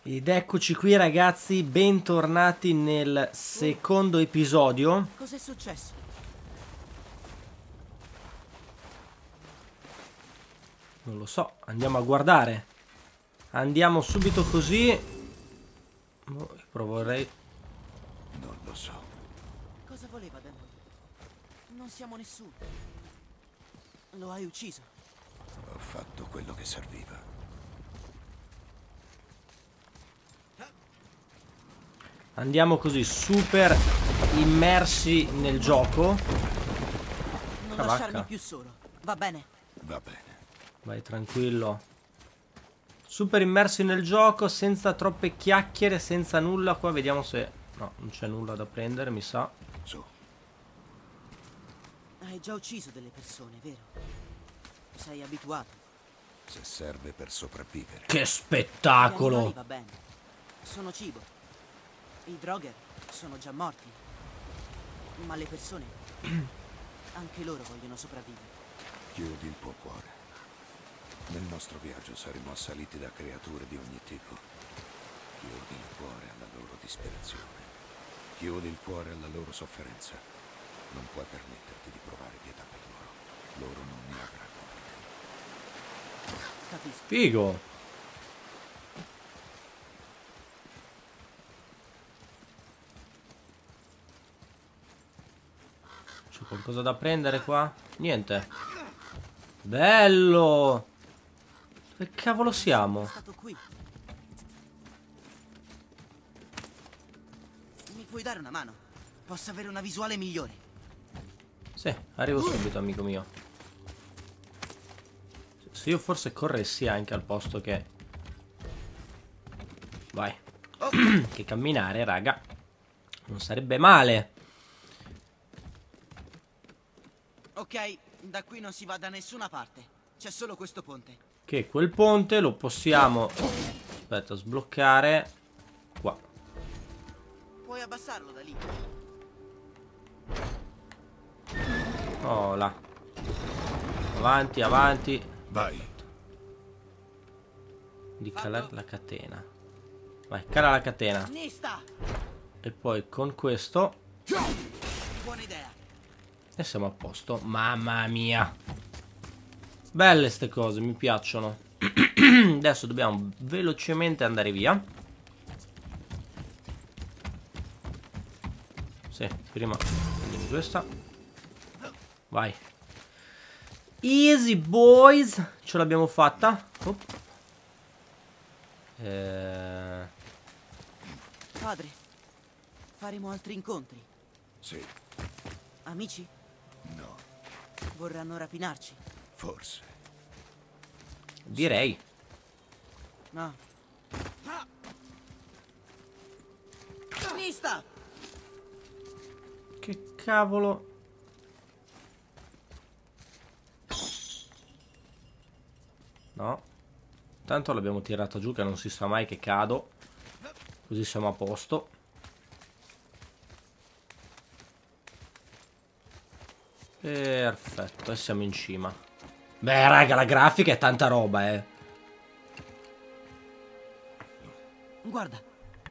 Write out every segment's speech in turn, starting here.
Ed eccoci qui ragazzi, bentornati nel secondo episodio. Cos'è successo? Non lo so, andiamo a guardare. Andiamo subito così. Io proverei. Non lo so. Cosa voleva da noi? Non siamo nessuno. Lo hai ucciso. Ho fatto quello che serviva. Andiamo così, super immersi nel gioco. Non Cavacca. lasciarmi più solo. Va bene. Va bene. Vai tranquillo. Super immersi nel gioco, senza troppe chiacchiere, senza nulla. Qua vediamo se... No, non c'è nulla da prendere, mi sa. Su. Hai già ucciso delle persone, vero? Sei abituato. Se serve per sopravvivere. Che Gli spettacolo! animali va bene. Sono cibo. I drogher sono già morti. Ma le persone, anche loro vogliono sopravvivere. Chiudi il tuo cuore. Nel nostro viaggio saremo assaliti da creature di ogni tipo. Chiudi il cuore alla loro disperazione. Chiudi il cuore alla loro sofferenza. Non puoi permetterti di provare pietà per loro. Loro non ne avranno per te. Capisco. Figo! C'è qualcosa da prendere qua? Niente. Bello! Dove cavolo siamo? Sono stato qui. Mi puoi dare una mano? Posso avere una visuale migliore. Sì, arrivo subito, amico mio. Se io forse corressi anche al posto che... Vai. Che camminare, raga. Non sarebbe male. Ok, da qui non si va da nessuna parte. C'è solo questo ponte. Che quel ponte lo possiamo... Aspetta, sbloccare. Qua. Puoi abbassarlo da lì. Oh, là. Avanti, avanti. Vai. Di calare la catena. Vai, cala la catena. Nista! E poi con questo... Buona idea. E siamo a posto. Mamma mia. Belle ste cose, mi piacciono. Adesso dobbiamo velocemente andare via. Sì, prima prendiamo questa. Vai. Easy boys. Ce l'abbiamo fatta. Padre, faremo altri incontri. Sì. Amici? No. Vorranno rapinarci. Forse. Direi. No. Nista! Che cavolo. No. Tanto l'abbiamo tirata giù che non si sa mai che cado. Così siamo a posto. Perfetto, e siamo in cima. Beh, raga, la grafica è tanta roba, eh. Guarda.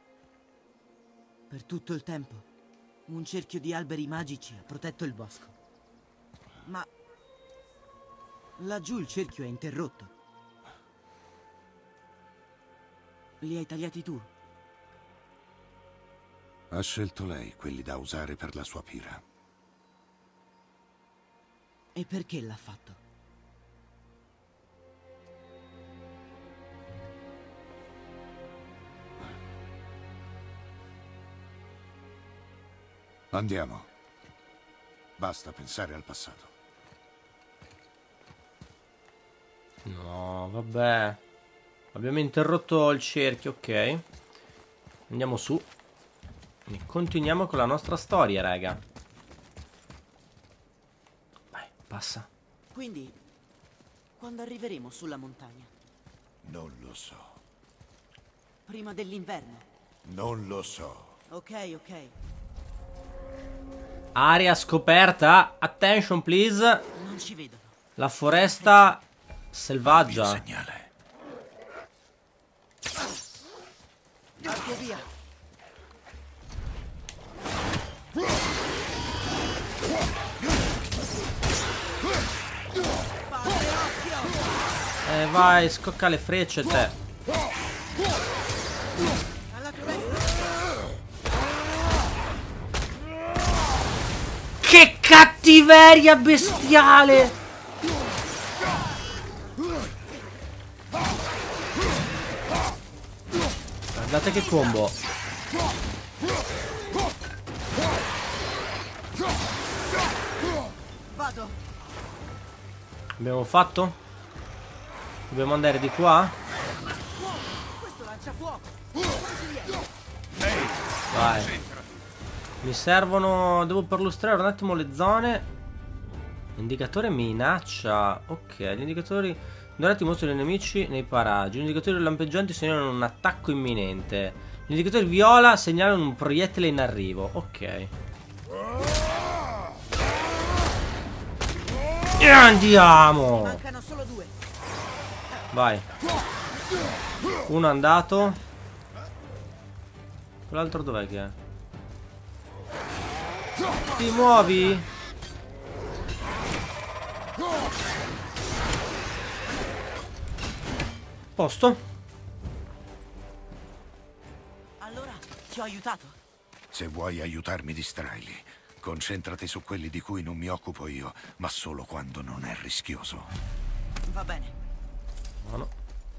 Per tutto il tempo, un cerchio di alberi magici ha protetto il bosco. Ma laggiù il cerchio è interrotto. Li hai tagliati tu? Ha scelto lei quelli da usare per la sua pira. E perché l'ha fatto? Andiamo. Basta pensare al passato. No, vabbè. Abbiamo interrotto il cerchio, ok. Andiamo su. E continuiamo con la nostra storia, raga. Vai, passa. Quindi, quando arriveremo sulla montagna? Non lo so. Prima dell'inverno? Non lo so. Ok, ok. Area scoperta. Attention, please. Non ci vedono. La foresta Mio selvaggia. segnale. Arco via. Padre, occhio! Vai, scocca le frecce te. Alla tua destra. Che cattiveria bestiale! Guardate che combo. Vado. Abbiamo fatto? Dobbiamo andare di qua? Questo lancia fuoco. Quanti riesci? Vai. Mi servono... Devo perlustrare un attimo le zone. Indicatore minaccia. Ok, gli indicatori dorati mostrano i nemici nei paraggi. Gli indicatori lampeggianti segnalano un attacco imminente. Gli indicatori viola segnalano un proiettile in arrivo. Ok. E andiamo! Mancano solo 2. Vai. Uno è andato. Quell'altro dov'è che è? Ti muovi? Posto. Allora, ti ho aiutato. Se vuoi aiutarmi, distraili. Concentrati su quelli di cui non mi occupo io, ma solo quando non è rischioso. Va bene. No, no.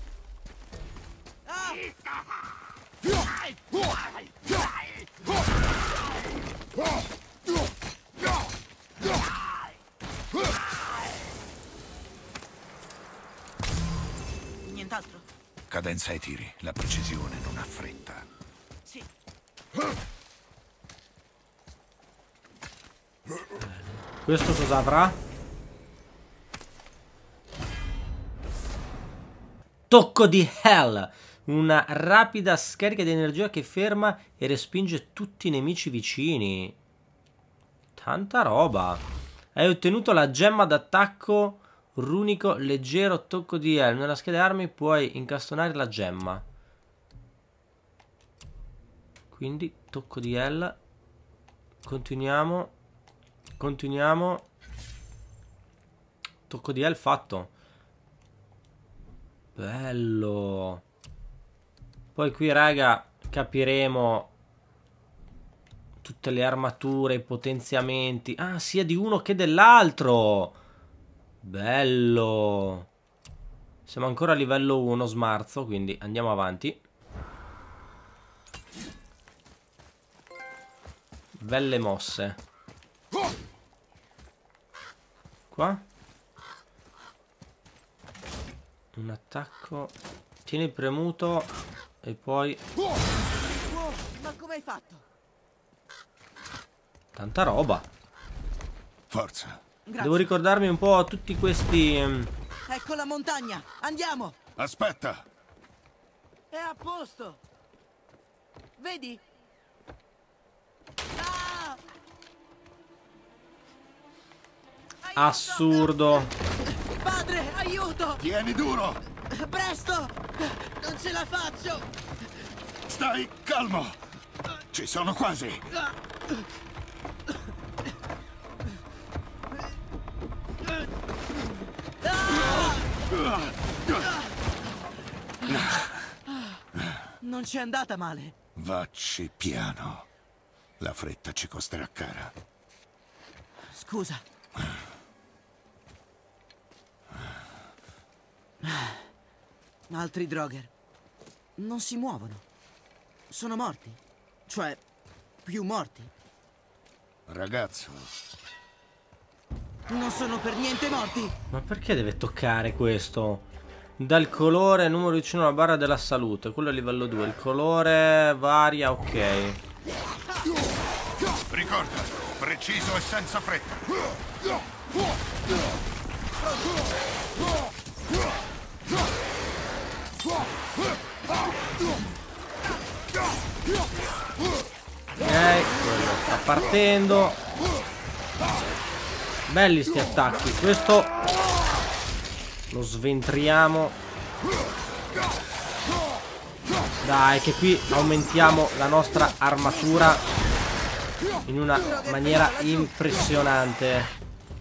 Ah! Nient'altro? Cadenza ai tiri, la precisione non ha fretta. Sì. Questo cosa avrà? Tocco di Hell. Una rapida scarica di energia che ferma e respinge tutti i nemici vicini. Tanta roba. Hai ottenuto la gemma d'attacco runico leggero tocco di Hell. Nella scheda armi puoi incastonare la gemma. Quindi tocco di Hell. Continuiamo. Continuiamo. Tocco di Hell fatto. Bello. Poi qui raga capiremo tutte le armature, i potenziamenti. Ah, sia di uno che dell'altro. Bello. Siamo ancora a livello 1 smarzo, quindi andiamo avanti. Belle mosse. Qua un attacco. Tieni premuto e poi Wow, ma come hai fatto? tanta roba. Forza. Grazie. Devo ricordarmi un po' tutti questi Ecco la montagna. Andiamo. Aspetta! È a posto. Vedi? Ah! Aiuto! assurdo. Padre, aiuto! Tieni duro! Presto! Non ce la faccio! Stai calmo! Ci sono quasi! Non ci è andata male. Vacci piano. La fretta ci costerà cara. Scusa. Altri Draugr non si muovono. Sono morti. Cioè, più morti. Ragazzo, Non sono per niente morti. Ma perché deve toccare questo? Dal colore numero vicino alla barra della salute. Quello è livello 2. Il colore varia, ok. ricorda, preciso e senza fretta. Ok, quello sta partendo. Belli sti attacchi. Questo lo sventriamo. Dai, che qui aumentiamo la nostra armatura in una maniera impressionante.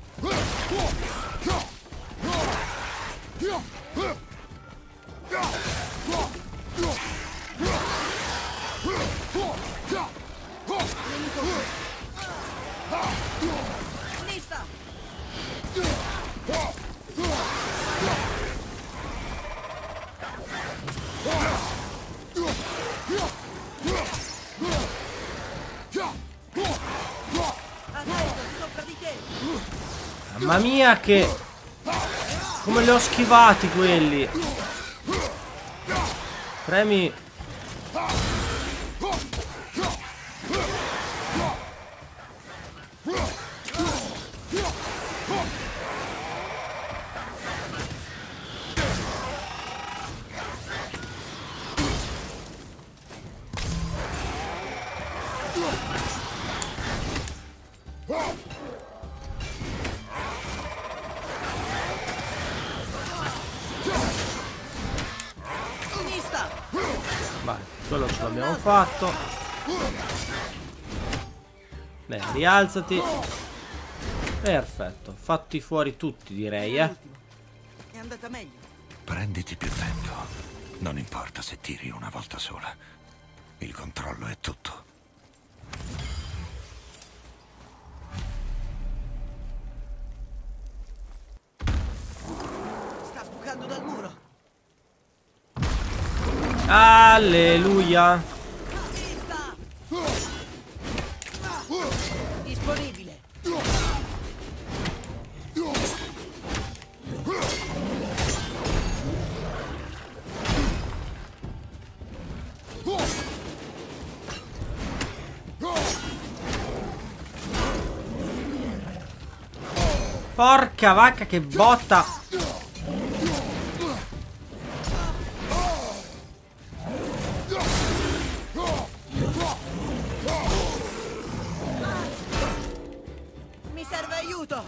Mamma mia, che... come li ho schivati quelli. Premi. Vai, quello ce l'abbiamo fatto. Beh, rialzati. Perfetto, fatti fuori tutti, direi, È andata meglio. Prenditi più tempo. Non importa se tiri una volta sola. Il controllo è tutto. Sta sbucando dal muro. Alleluia. Vista! Disponibile. Porca vacca, che botta. Mi serve aiuto.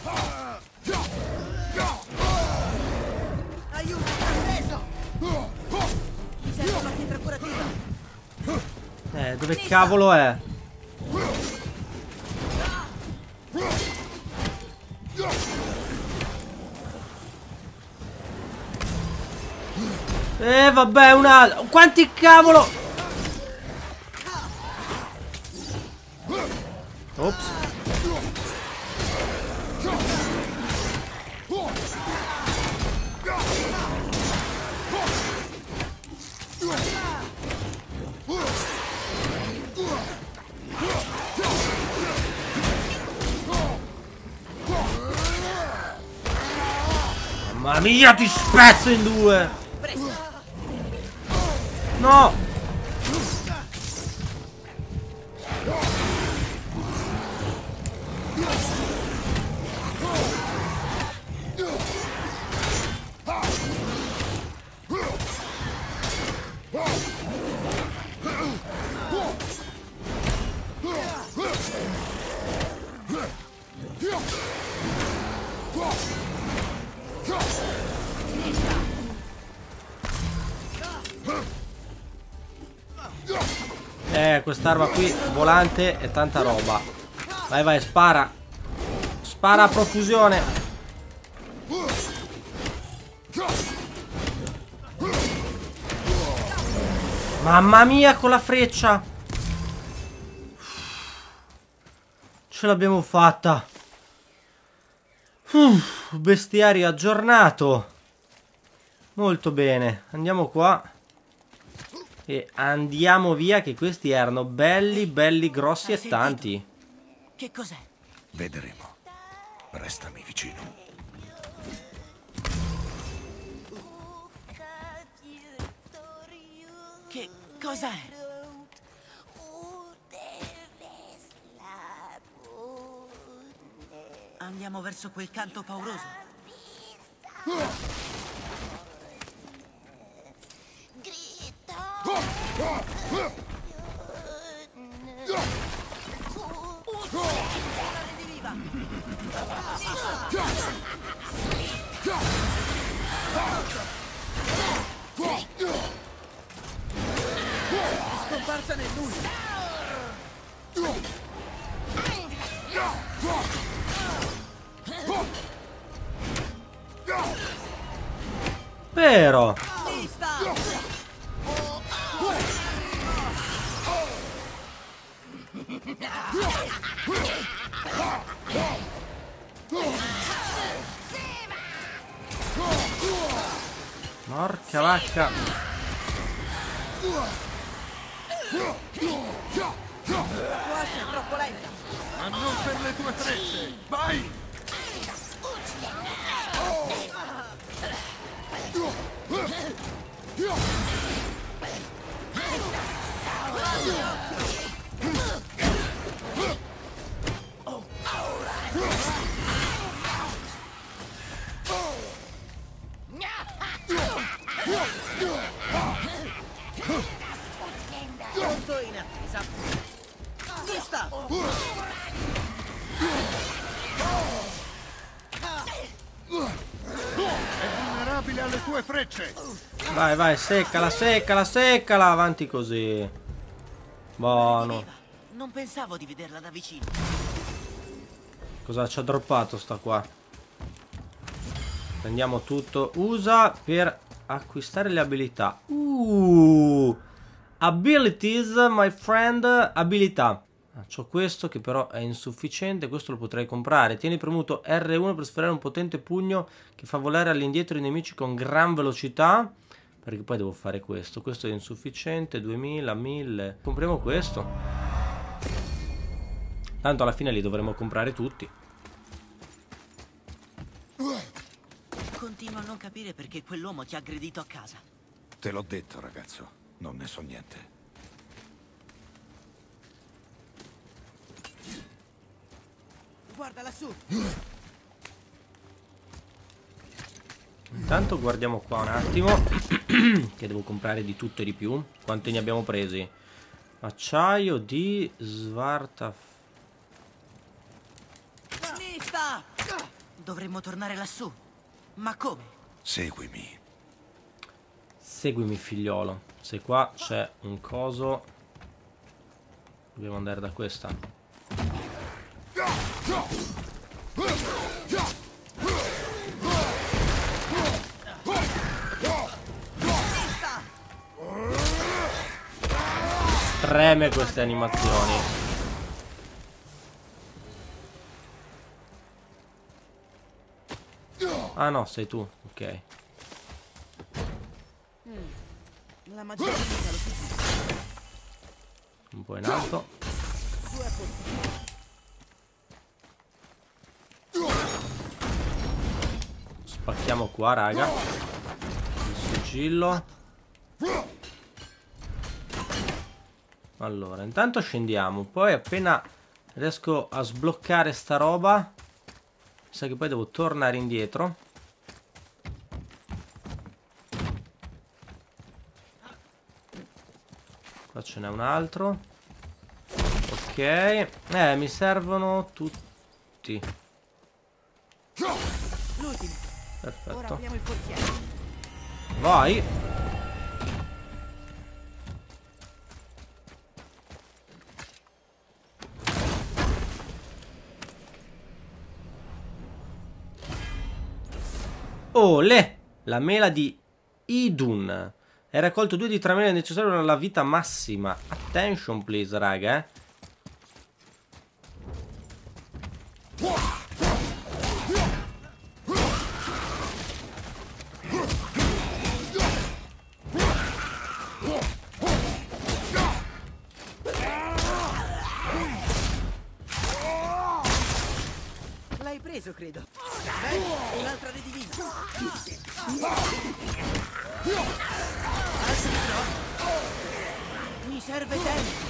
Aiuto, preso. Mi serve una pietra curativa. Dove cavolo è? Vabbè, una... quanti cavolo? Ops. Mamma mia, ti spezzo in due. No! Quest'arma qui volante è tanta roba. Vai, vai, spara. Spara a profusione. Mamma mia, con la freccia. Ce l'abbiamo fatta. Bestiario aggiornato. Molto bene. Andiamo qua. E andiamo via, che questi erano belli, belli, grossi e tanti. Che cos'è? Vedremo. Restami vicino. Che cos'è? Andiamo verso quel canto pauroso. scomparsa nel nulla. Vero. Vista! Porca vacca. Quasi è troppo lenta. Ma non per le tue frecce! Vai! Pronto in attesa. Vista! È vulnerabile alle tue frecce! Vai, vai, seccala, seccala, seccala. Avanti così. Buono. Non pensavo di vederla da vicino. Cosa ci ha droppato sta qua? Prendiamo tutto. Usa per acquistare le abilità. Abilities, my friend. Abilità. C'ho questo che però è insufficiente. Questo lo potrei comprare. Tieni premuto R1 per sferrare un potente pugno che fa volare all'indietro i nemici con gran velocità. Perché poi devo fare questo. Questo è insufficiente. 2000, 1000. Compriamo questo. Tanto alla fine li dovremo comprare tutti. Continuo a non capire perché quell'uomo ti ha aggredito a casa. Te l'ho detto, ragazzo. Non ne so niente. Guarda lassù. Intanto guardiamo qua un attimo. Che devo comprare di tutto e di più. Quanti ne abbiamo presi? Acciaio di Svarta. Sinistra! Dovremmo tornare lassù. Ma come? Seguimi. Seguimi figliolo. Se qua c'è un coso, dobbiamo andare da questa. Estreme queste animazioni. Ah no, sei tu, ok. La magia lo si. Un po' in alto. Spacchiamo qua, raga. Il sigillo. Allora, intanto scendiamo. Poi appena riesco a sbloccare sta roba, mi sa che poi devo tornare indietro. Qua ce n'è un altro. Ok. Mi servono tutti. L'ultimo. Ora Perfetto. apriamo il forziere. Vai. Olè! La mela di Idun. Hai raccolto 2 di 3 mele necessarie per la vita massima. Attention please, raga. L'hai preso, credo. Bene, un'altra redivina. Altri pro. Mi serve tempo.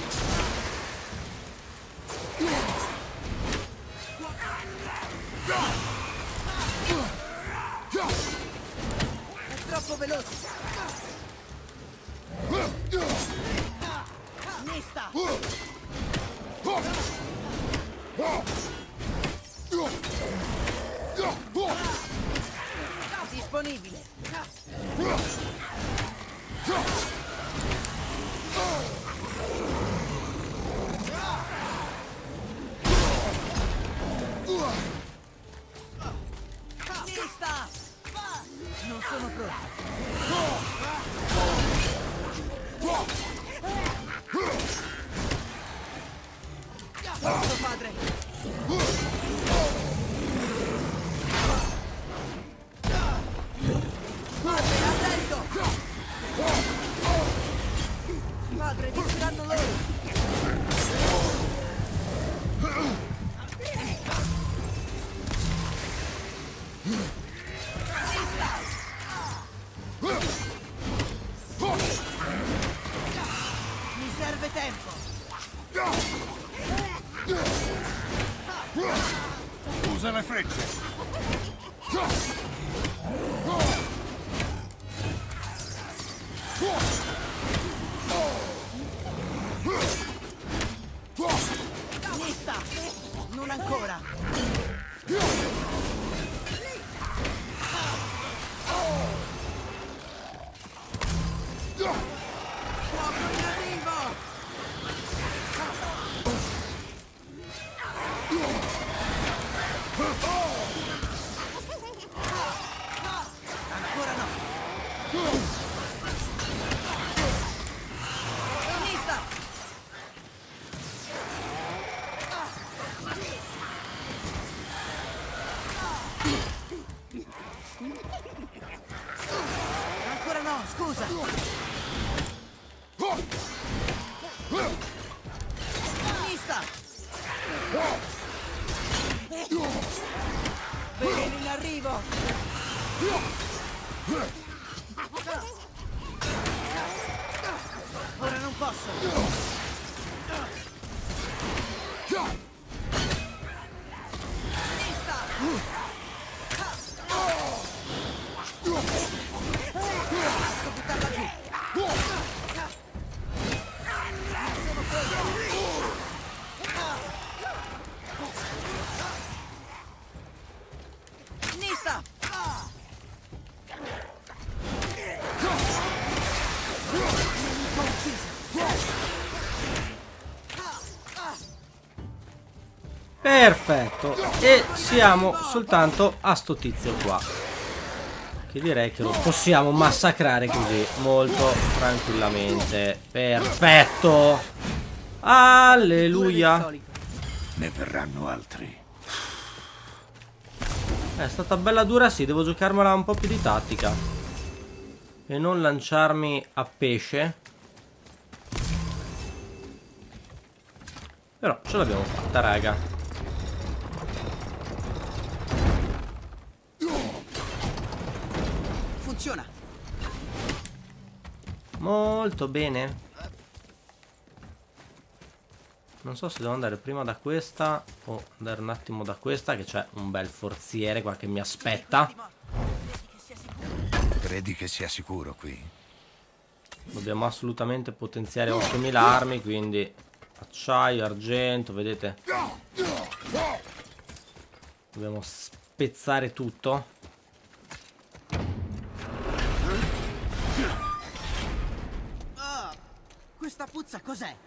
È troppo veloce. Nesta. Disponibile. Padre, vinceranno loro! Mi serve tempo! Usa le frecce. Lista! Non ancora! Fuoco in arrivo! Ancora no! Lista! Ancora no, scusa! Lista! Veleno in arrivo! Ora non posso! Lista! Posso buttarla giù! Sono quello! Lista! Nemico ucciso! Perfetto. E siamo soltanto a sto tizio qua, che direi che lo possiamo massacrare così molto tranquillamente. Perfetto. Alleluia. Ne verranno altri. È stata bella dura, sì, devo giocarmela un po' più di tattica e non lanciarmi a pesce. Però ce l'abbiamo fatta, raga. Funziona! Molto bene. Non so se devo andare prima da questa o andare un attimo da questa, che c'è un bel forziere qua che mi aspetta. Credi che sia sicuro qui? Dobbiamo assolutamente potenziare 8000 armi, quindi acciaio, argento, vedete? Dobbiamo spezzare tutto. Oh, questa puzza cos'è?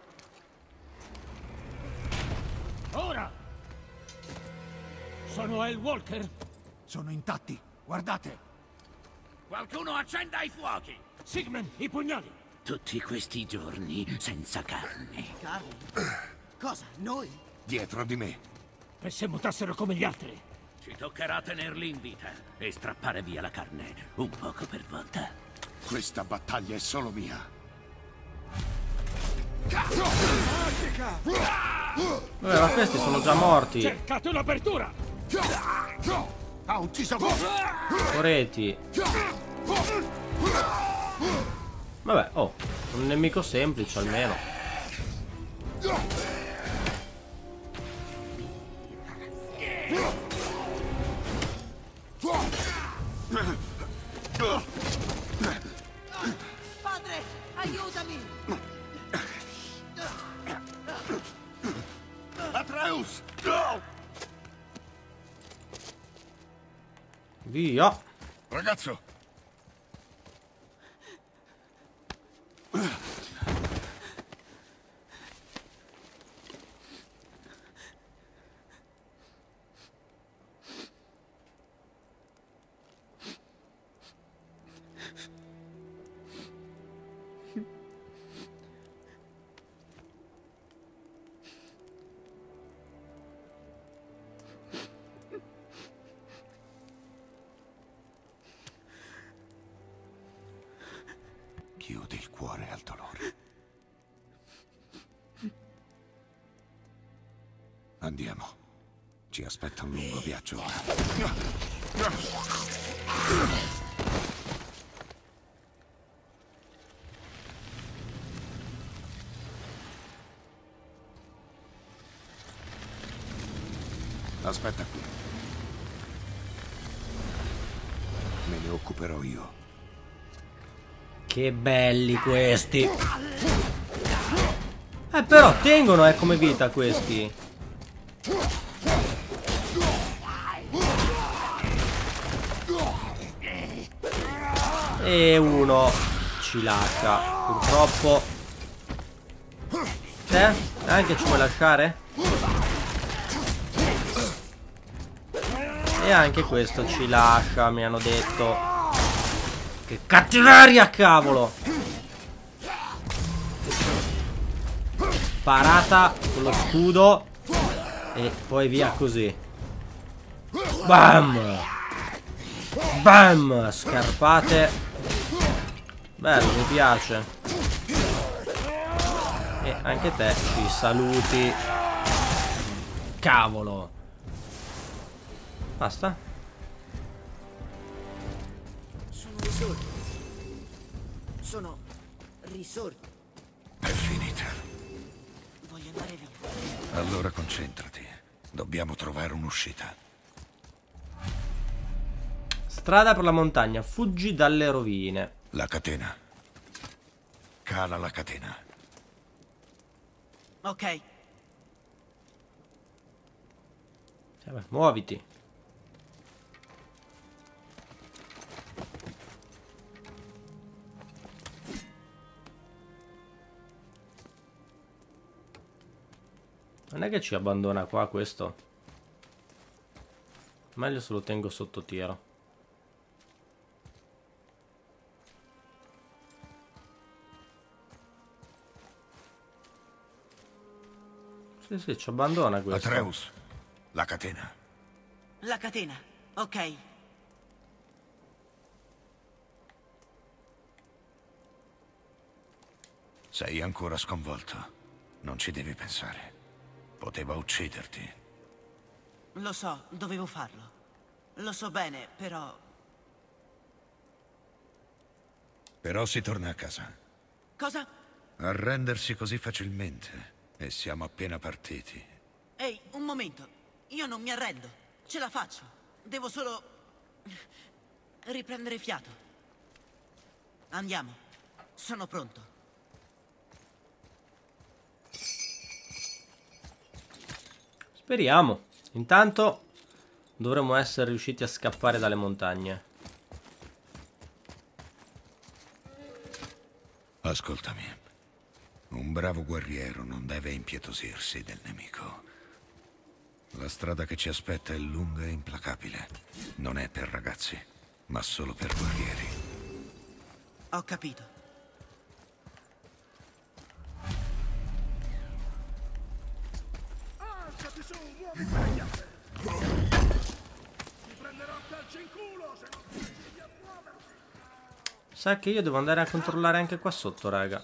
Ora! Sono El Walker. Sono intatti. Guardate. Qualcuno accenda i fuochi! Sigmund, i pugnali! Tutti questi giorni senza carne. Carne? Cosa? Noi? Dietro di me. E se mutassero come gli altri? Ci toccherà tenerli in vita e strappare via la carne, un poco per volta. Questa battaglia è solo mia. Vabbè, ma questi sono già morti. Cercate un'apertura! Ha ucciso Coreti. Vabbè, oh, un nemico semplice almeno. Padre, aiutami! Atreus! Via. Ragazzo! Andiamo. Ci aspetta un lungo viaggio. Aspetta qui. Me ne occuperò io. Che belli questi. Però tengono come vita questi. E uno ci lascia. Purtroppo. Te? Anche ci vuoi lasciare? E anche questo ci lascia, mi hanno detto. Che cattiveria, cavolo! Parata con lo scudo. E poi via così. Bam! Bam! Scarpate. Bello, mi piace. E anche te ci saluti. Cavolo. Basta? Sono risorti. Sono risorti. È finita. Voglio andare via. Allora concentrati. Dobbiamo trovare un'uscita. Strada per la montagna. Fuggi dalle rovine. La catena. Cala la catena. Ok. Vabbè, muoviti. Non è che ci abbandona qua questo. Meglio se lo tengo sotto tiro. Sì, sì, ci abbandona questo. Atreus, la catena. La catena. Ok. Sei ancora sconvolto. Non ci devi pensare. Poteva ucciderti. Lo so, dovevo farlo. Lo so bene, però... Però si torna a casa. Cosa? Arrendersi così facilmente. E siamo appena partiti. Ehi, un momento. Io non mi arrendo. Ce la faccio. Devo solo... riprendere fiato. Andiamo. Sono pronto. Speriamo. Intanto dovremmo essere riusciti a scappare dalle montagne. Ascoltami. Un bravo guerriero non deve impietosirsi del nemico. La strada che ci aspetta è lunga e implacabile. Non è per ragazzi, ma solo per guerrieri. Ho capito. Alzati su, muovi quelle gambe! Ti prenderò a calci in culo se non riesci a muoverti! Sa che io devo andare a controllare anche qua sotto, raga.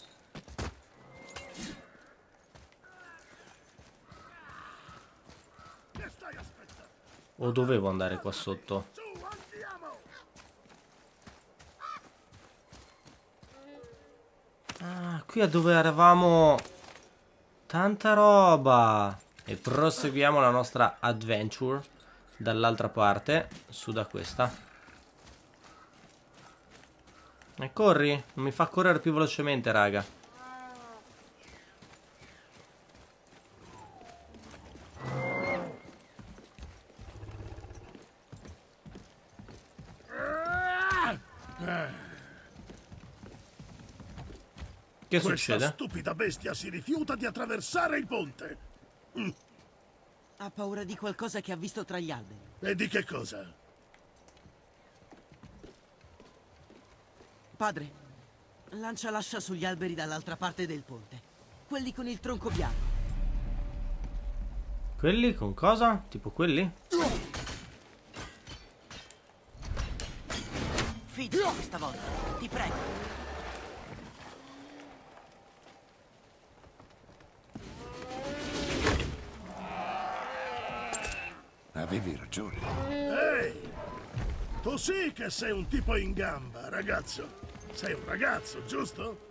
Che stai aspettando? O dovevo andare qua sotto? Su, andiamo! Ah, qui è dove eravamo. Tanta roba. E proseguiamo la nostra adventure dall'altra parte, su da questa. E corri? Non mi fa correre più velocemente, raga. Che Questa succede? stupida bestia si rifiuta di attraversare il ponte! Ha paura di qualcosa che ha visto tra gli alberi. E di che cosa? Padre, lancia l'ascia sugli alberi dall'altra parte del ponte. Quelli con il tronco bianco. Quelli con cosa? Tipo quelli? Fidati questa volta, ti prego. avevi ragione. Ehi! Tu sì che sei un tipo in gamba, ragazzo. Sei un ragazzo, giusto?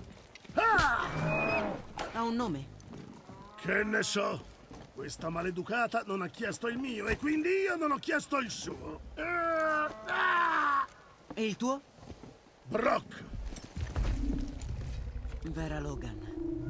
Ah! Ha un nome? Che ne so? Questa maleducata non ha chiesto il mio e quindi io non ho chiesto il suo. E il tuo? Brock. Vera Logan.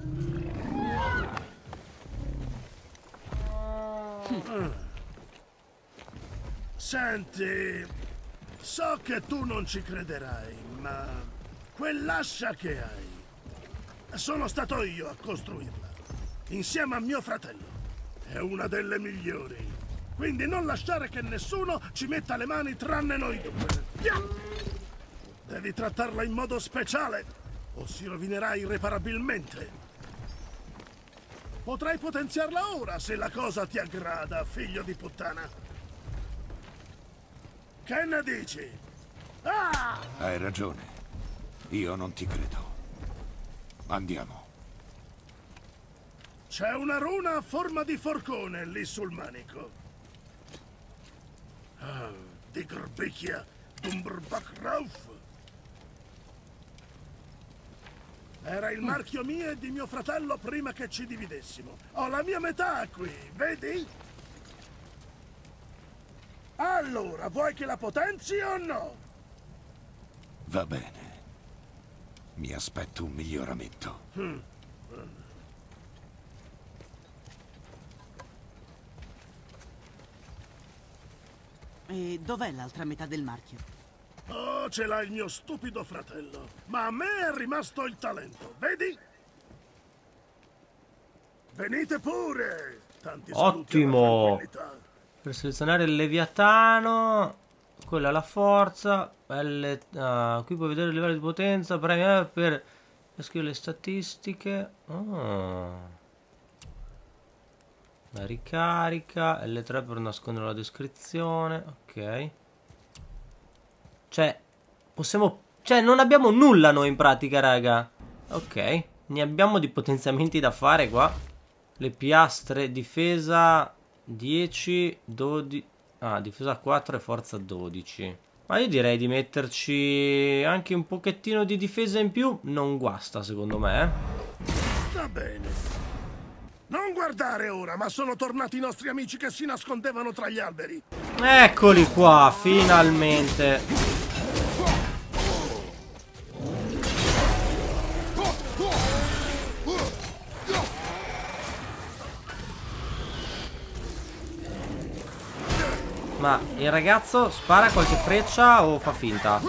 Senti, so che tu non ci crederai, ma quell'ascia che hai, sono stato io a costruirla, insieme a mio fratello. È una delle migliori. Quindi non lasciare che nessuno ci metta le mani tranne noi due. Via! Devi trattarla in modo speciale o si rovinerà irreparabilmente. Potrai potenziarla ora se la cosa ti aggrada, figlio di puttana. Che ne dici? Ah! Hai ragione. Io non ti credo. Andiamo. C'è una runa a forma di forcone lì sul manico. Ah, di Grbichia, Dumbrbakrauf. Era il marchio mio e di mio fratello prima che ci dividessimo. Ho la mia metà qui, vedi? Allora, vuoi che la potenzi o no? Va bene. Mi aspetto un miglioramento. E dov'è l'altra metà del marchio? Oh, ce l'ha il mio stupido fratello. Ma a me è rimasto il talento, vedi? Venite pure! Tanti saluti alla Ottimo. tranquillità. Per selezionare il Leviatano, quella è la forza. Qui puoi vedere il livello di potenza. Premi per scrivere le statistiche. Oh. La ricarica. L3 per nascondere la descrizione. Ok. Cioè, possiamo... Cioè, non abbiamo nulla noi in pratica, raga. Ok. Ne abbiamo di potenziamenti da fare qua. Le piastre, difesa 10, 12... Ah, difesa 4 e forza 12. Ma io direi di metterci anche un pochettino di difesa in più. Non guasta, secondo me. Va bene. Non guardare ora, ma sono tornati i nostri amici che si nascondevano tra gli alberi. Eccoli qua, finalmente. Ma il ragazzo spara qualche freccia o fa finta?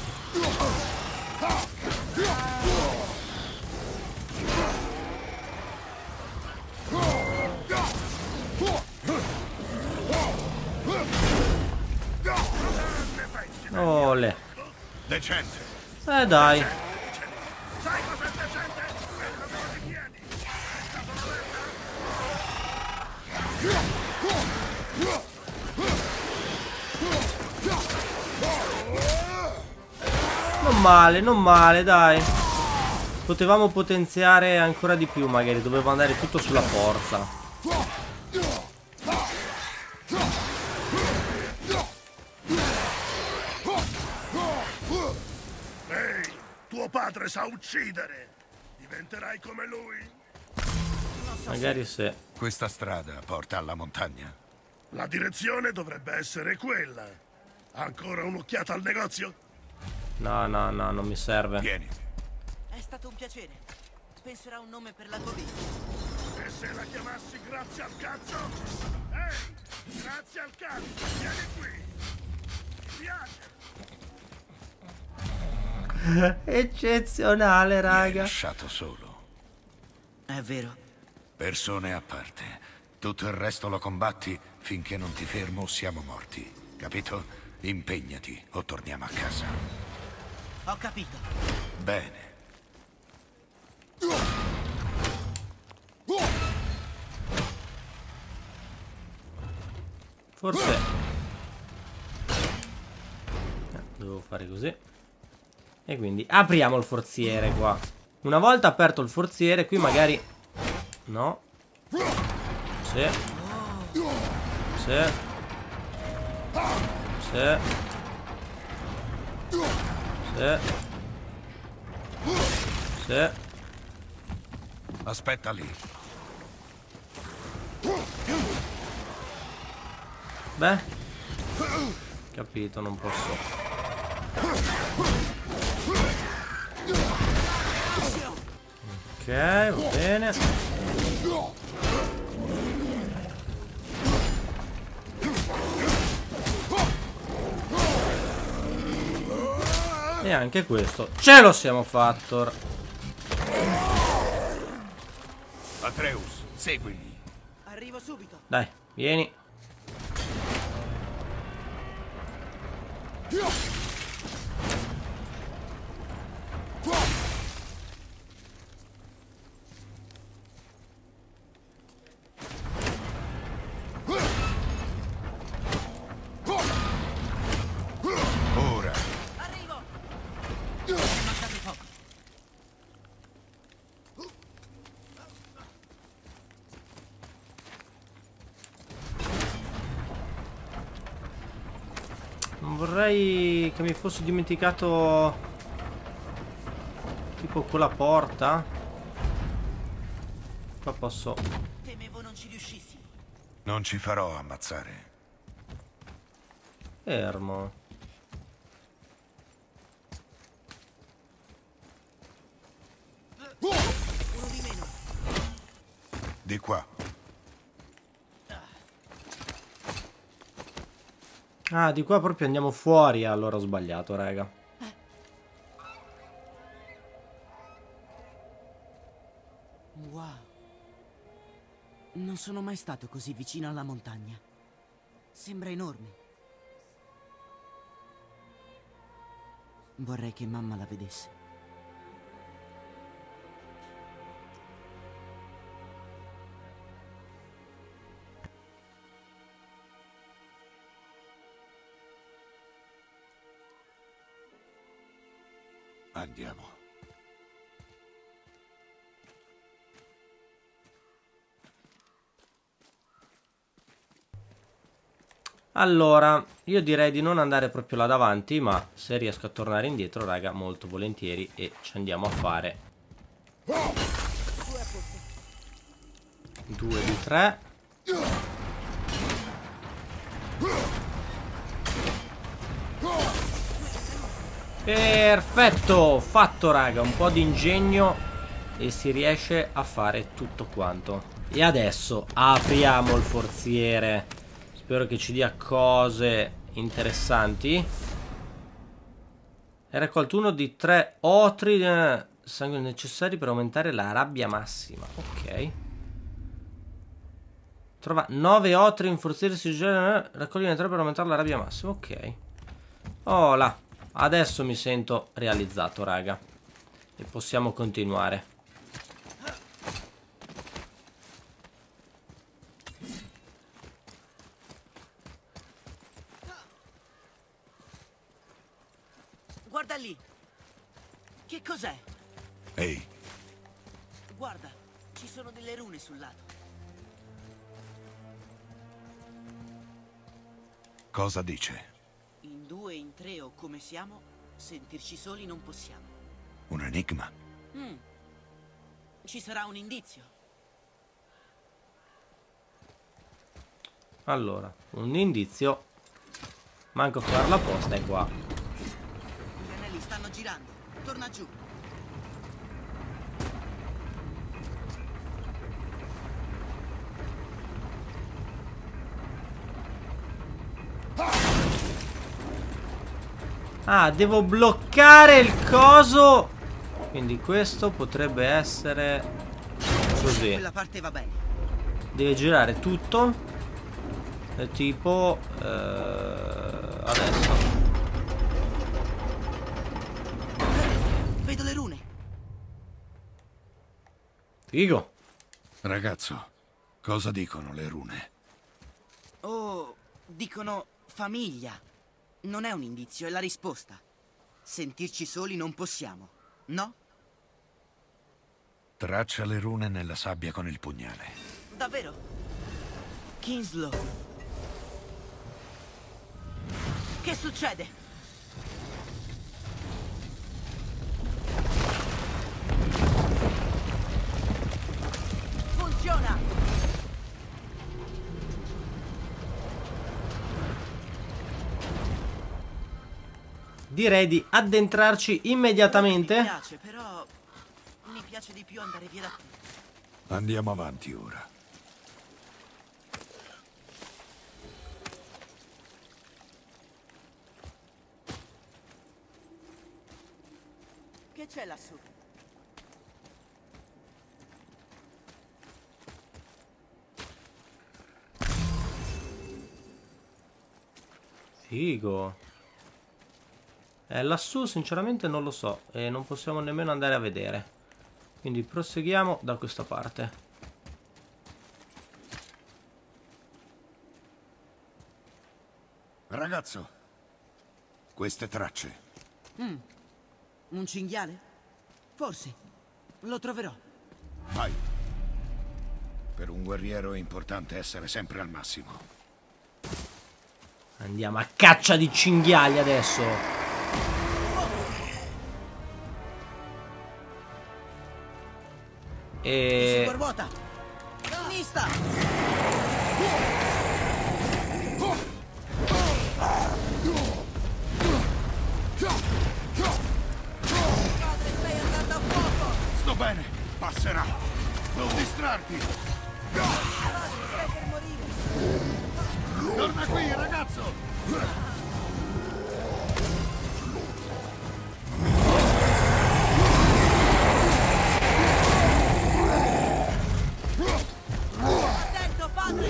Ole. Decente. Dai. Sai cos'è decente? Quel lavoro di piedi. È stata Non male, dai. Potevamo potenziare ancora di più, magari. Dovevo andare tutto sulla forza. Ehi, tuo padre sa uccidere. Diventerai come lui? Magari se... Questa strada porta alla montagna. La direzione dovrebbe essere quella. Ancora un'occhiata al negozio? No, non mi serve. Vieni. È stato un piacere. Penserà un nome per la tua vita. E se la chiamassi grazie al cazzo? Ehi, grazie al cazzo, vieni qui. Mi piace. Eccezionale, Mi hai raga. lasciato solo. È vero. Persone a parte. Tutto il resto lo combatti finché non ti fermo o siamo morti. Capito? Impegnati o torniamo a casa. Ho capito. Bene. Forse dovevo fare così. E quindi apriamo il forziere qua. Una volta aperto il forziere, qui magari... No. Sì. Sì. Sì. Sì. Sì. Aspetta lì. Beh. Capito, non posso. Ok, va bene. E anche questo ce lo siamo fatto. Atreus, seguimi. Arrivo subito. Dai, vieni. Ora. Arrivo. È mancato poco. Non vorrei che mi fossi dimenticato tipo quella porta. Qua posso. Temevo non ci riuscissi. Non ci farò ammazzare. Fermo. Uno di meno. Di qua. Ah, di qua proprio andiamo fuori. Allora ho sbagliato, raga. Wow. Non sono mai stato così vicino alla montagna. Sembra enorme. Vorrei che mamma la vedesse. Andiamo. Allora, io direi di non andare proprio là davanti, ma se riesco a tornare indietro, raga, molto volentieri. E ci andiamo a fare 2 di 3. Perfetto, fatto, raga. Un po' di ingegno e si riesce a fare tutto quanto. E adesso apriamo il forziere. Spero che ci dia cose interessanti. È raccolto uno di 3 otri sangue necessari per aumentare la rabbia massima. Ok. Trova 9 otri in forziere sigillo. Raccogliene 3 per aumentare la rabbia massima. Ok. Oh là. Adesso mi sento realizzato, raga. E possiamo continuare. Guarda lì. Che cos'è? Ehi, Guarda, ci sono delle rune sul lato. cosa dice? In 2, in 3 o come siamo, sentirci soli non possiamo. Un enigma? Ci sarà un indizio. Allora, un indizio. Manco a fare la posta è qua. Gli anelli stanno girando. Torna giù. Ah, devo bloccare il coso. Quindi questo potrebbe essere così. Quella parte va bene. Deve girare tutto. Tipo adesso. Vedo le rune. Figo. Ragazzo, cosa dicono le rune? Oh, dicono famiglia. Non è un indizio, è la risposta. Sentirci soli non possiamo, no? Traccia le rune nella sabbia con il pugnale. Davvero? Kinslow. Che succede? Funziona! Direi di addentrarci immediatamente. Mi piace, però mi piace di più andare via da qui. Andiamo avanti ora. Che c'è lassù? Figo. Lassù sinceramente non lo so e non possiamo nemmeno andare a vedere. Quindi proseguiamo da questa parte. Ragazzo, queste tracce. Un cinghiale? Forse. Lo troverò. Vai. Per un guerriero è importante essere sempre al massimo. Andiamo a caccia di cinghiali adesso. Si ruota! Mista! Padre, stai andando a fuoco! Sto bene, passerà. Non distrarti. Stai per morire! Torna qui, ragazzo. Attento, padre!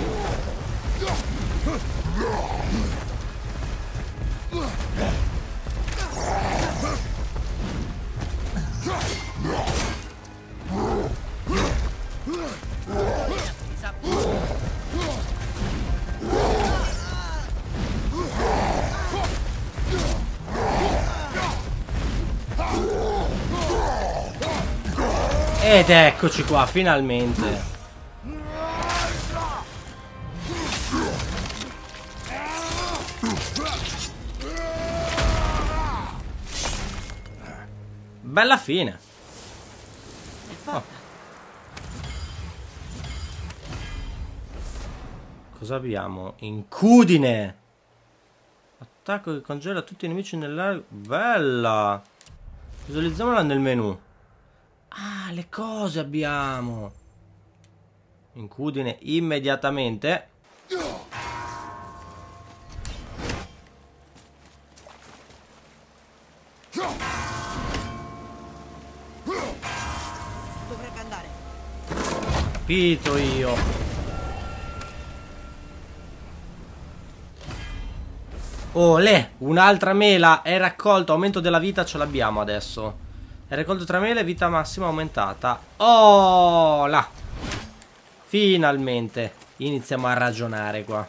Ed eccoci qua, finalmente. Bella fine. Oh. Cosa abbiamo? Incudine. Attacco che congela tutti i nemici nell'area. Bella. Visualizziamola nel menu. Ah, le cose abbiamo. Incudine immediatamente. Dovrebbe andare. Capito io. Olè, un'altra mela è raccolta. Aumento della vita ce l'abbiamo adesso. È raccolto 3 mele, vita massima aumentata. Oh là. Finalmente iniziamo a ragionare qua.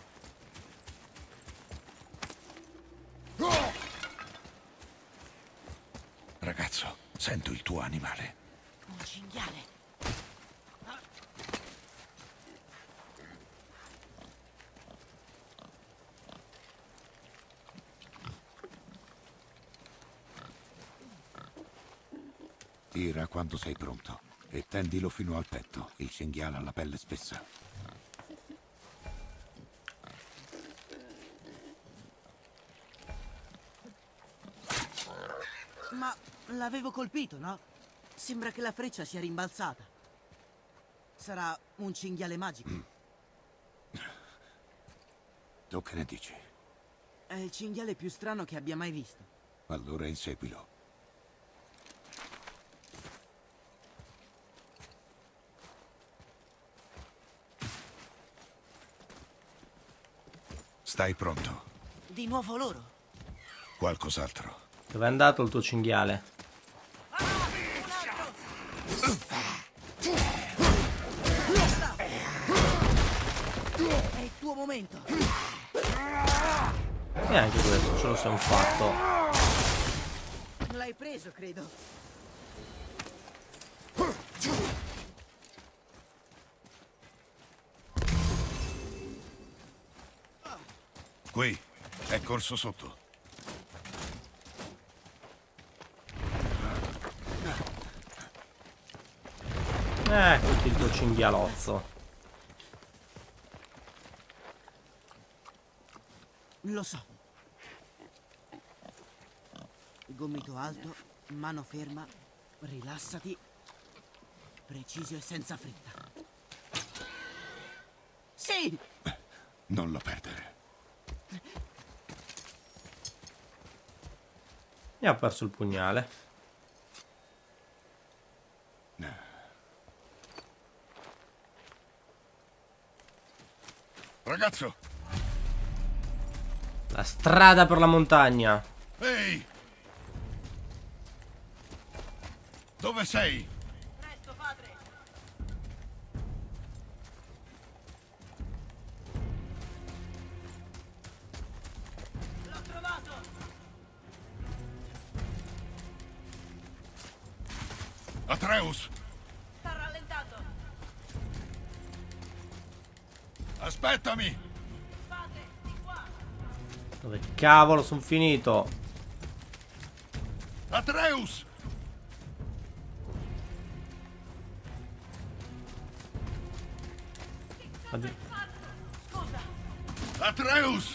Ragazzo, sento il tuo animale. Un cinghiale. Tira quando sei pronto e tendilo fino al petto. Il cinghiale ha la pelle spessa. Ma l'avevo colpito, no? Sembra che la freccia sia rimbalzata. Sarà un cinghiale magico. Tu che ne dici? È il cinghiale più strano che abbia mai visto. Allora inseguilo. Stai pronto? Di nuovo loro. Qualcos'altro? Dove è andato il tuo cinghiale? È il tuo momento. E anche questo ce lo siamo fatto. L'hai preso, credo. Qui. È corso sotto. Eccoti il tuo cinghialozzo. Lo so. Gomito alto, mano ferma, rilassati, preciso e senza fretta. Sì! Non lo perdere. E ha perso il pugnale. Ragazzo! La strada per la montagna. Ehi! Dove sei? Presto, padre! L'ho trovato! Atreus! Sta rallentando! Aspettami! Padre, di qua! Dove cavolo sono finito? Atreus! Scusa! Atreus!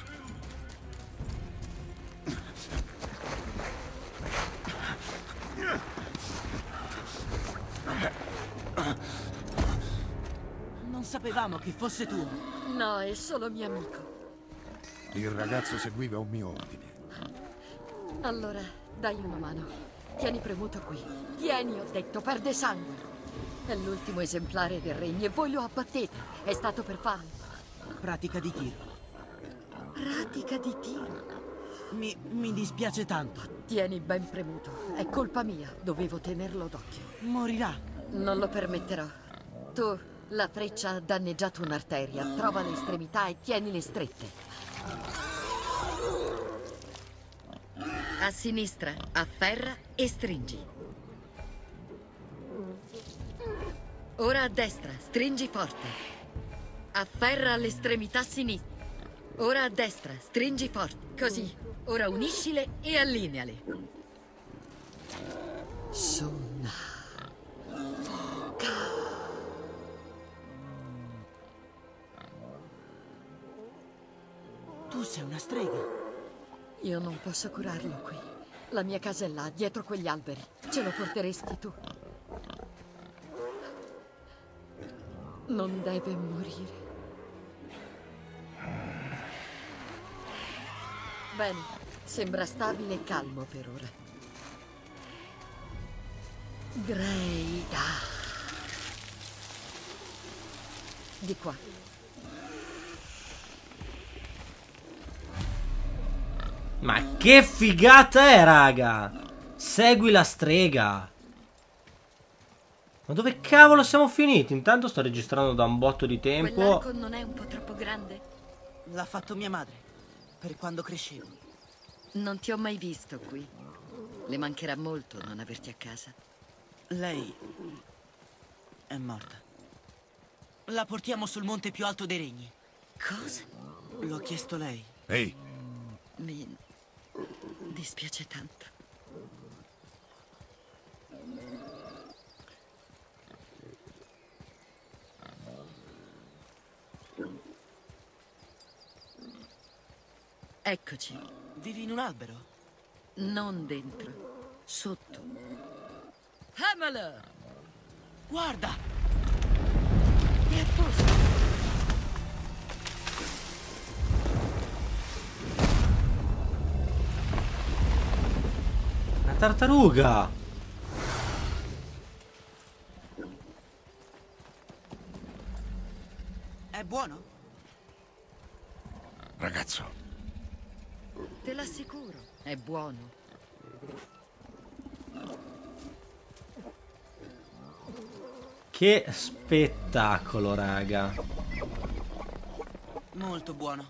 Non sapevamo che fosse tuo. No, è solo mio amico. Il ragazzo seguiva un mio ordine. Allora, dai una mano. Tieni premuto qui. Tieni, ho detto, perde sangue. È l'ultimo esemplare del regno e voi lo abbattete. È stato per fame. Pratica di tiro. Pratica di tiro. Mi dispiace tanto. Tieni ben premuto. È colpa mia. Dovevo tenerlo d'occhio. Morirà. Non lo permetterò. Tu, la freccia ha danneggiato un'arteria. Trova le estremità e tienile strette. A sinistra, afferra e stringi. Ora a destra, stringi forte. Afferra all'estremità sinistra. Ora a destra, stringi forte. Così. Ora uniscile e allineale. Sonna. Foca. Tu sei una strega. Io non posso curarlo qui. La mia casa è là, dietro quegli alberi. Ce lo porteresti tu. Non deve morire. Bene, sembra stabile e calmo per ora. Greida. Di qua. Ma che figata è, raga! Segui la strega. Ma dove cavolo siamo finiti? Intanto sto registrando da un botto di tempo. Quell'arco non è un po' troppo grande? L'ha fatto mia madre. Per quando crescevo. Non ti ho mai visto qui. Le mancherà molto non averti a casa. Lei è morta. La portiamo sul monte più alto dei regni. Cosa? L'ho chiesto lei. Ehi, Mi dispiace tanto. Eccoci. Vivi in un albero? Non dentro. Sotto. Hamala! Guarda! È a posto. Una tartaruga! È buono? ragazzo. Te l'assicuro, è buono. Che spettacolo, raga. Molto buono.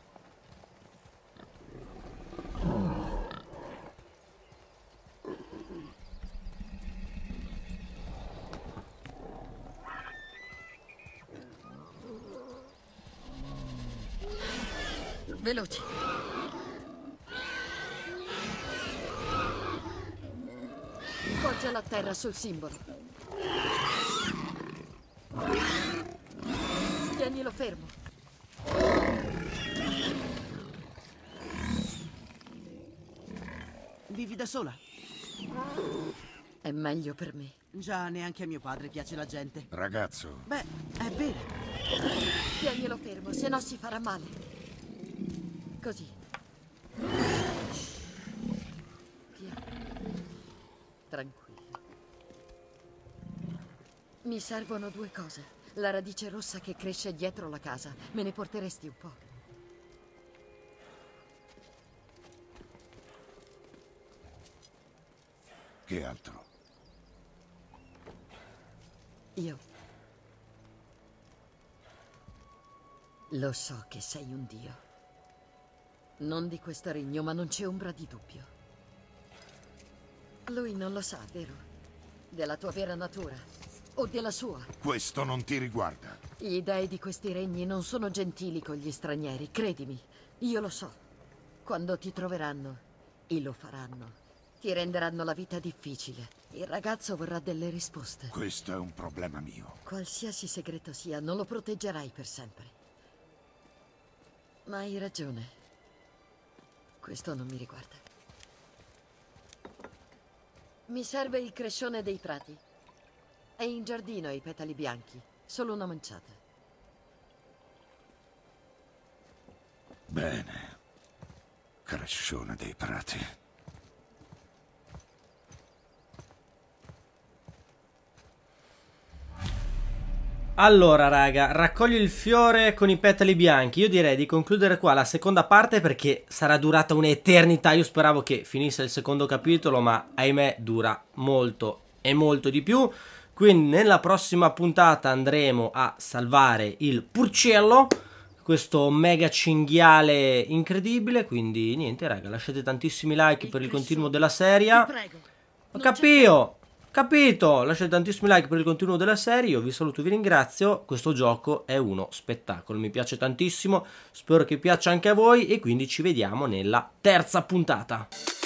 Veloci. Appoggiala a terra sul simbolo. Tienilo fermo. Vivi da sola? È meglio per me. Già, neanche a mio padre piace la gente. Ragazzo, Beh, è vero. Tienilo fermo, se no si farà male. Così. Via. Tranquillo. Mi servono 2 cose. La radice rossa che cresce dietro la casa. Me ne porteresti un po'? che altro? Io lo so che sei un dio. Non di questo regno, ma non c'è ombra di dubbio. Lui non lo sa, vero? Della tua vera natura. O della sua. Questo non ti riguarda. Gli dei di questi regni non sono gentili con gli stranieri, credimi. Io lo so. Quando ti troveranno, e lo faranno, ti renderanno la vita difficile. Il ragazzo vorrà delle risposte. Questo è un problema mio. Qualsiasi segreto sia, non lo proteggerai per sempre. Ma hai ragione. Questo non mi riguarda. Mi serve il crescione dei prati. È in giardino i petali bianchi. Solo una manciata. Bene. Crescione dei prati. Allora raga, raccogli il fiore con i petali bianchi. Io direi di concludere qua la seconda parte perché sarà durata un'eternità. Io speravo che finisse il secondo capitolo, ma ahimè dura molto e molto di più. Quindi nella prossima puntata andremo a salvare il Purcello, questo mega cinghiale incredibile. Quindi niente raga, lasciate tantissimi like per il continuo della serie. Ho capito, lasciate tantissimi like per il continuo della serie. Io vi saluto, vi ringrazio. Questo gioco è uno spettacolo, mi piace tantissimo, spero che piaccia anche a voi e quindi ci vediamo nella terza puntata.